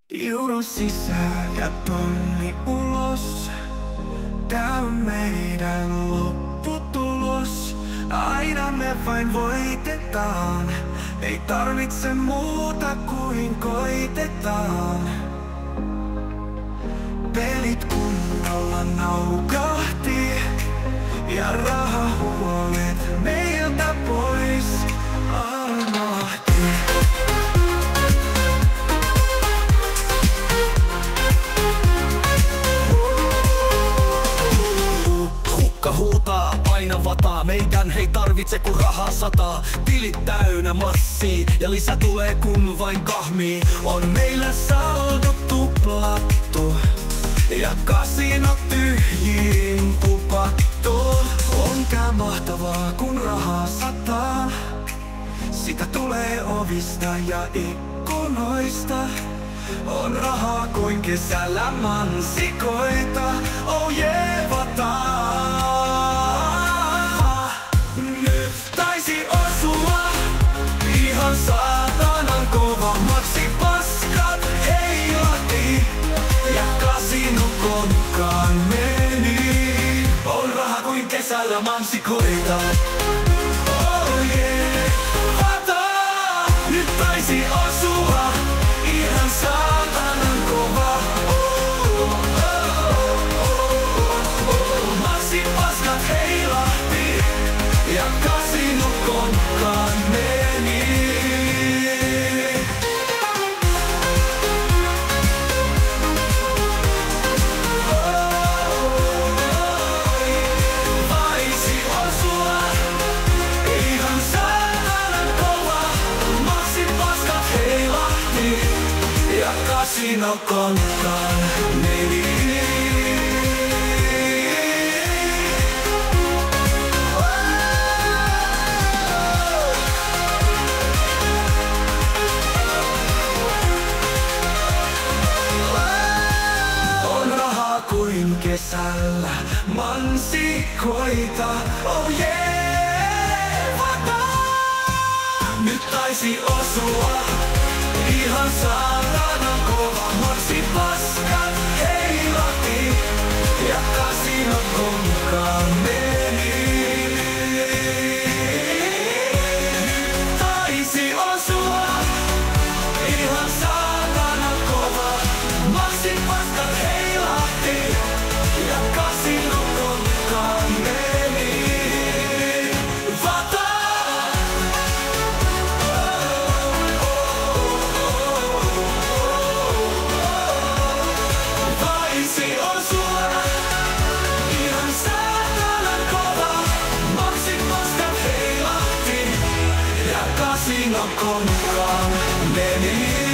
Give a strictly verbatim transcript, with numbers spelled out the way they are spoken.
Euro sisään ja tonni ulos. Tää on meidän lopputulos. Aina me vain voitetaan. Ei tarvitse muuta kuin koitetaan. Pelit kunnolla naukahti ja rahahuolet meiltä pois armahti. Hukka huutaa aina vataa, meidän ei tarvitse kun rahaa sataa. Tilit täynnä massia ja lisä tulee kun vain kahmii. On meillä saldo tuplattu ja kasino tyhjiin kupattu. On tää mahtavaa kun rahaa sataa. Sitä tulee ovista ja ikkunoista. On rahaa kuin kesällä mansikoita. Oh yeah, vataa. Nyt taisi osua ihan saatanan kova. Maksi paskat heilahti ja kasino konkkaan meni. On rahaa kuin kesällä mansikoita. Oh yeah, vataa. Nyt taisi osua ihan saatanan kova. Oh, oh, oh, oh. Maksi paskat heilahti ja kasino konkkaan meni. Vaisi osua ihan saatanan kova. Maksi paskat heilahti ja kasino konkkaan meni. On rahaa kuin kesällä mansikoita. Oh yeah, vataa. Nyt taisi osua ihan saatanan kova. Maksi paskat heilahti ja kasino konkkaan meni. Nyt taisi osua ihan saatanan kova. Maksi paskat heilahti ja kasino konkkaan meni. Vataa. Vaisi osua ihan saatanan kova. Maksi paskat heilahti ja kasino konkkaan meni.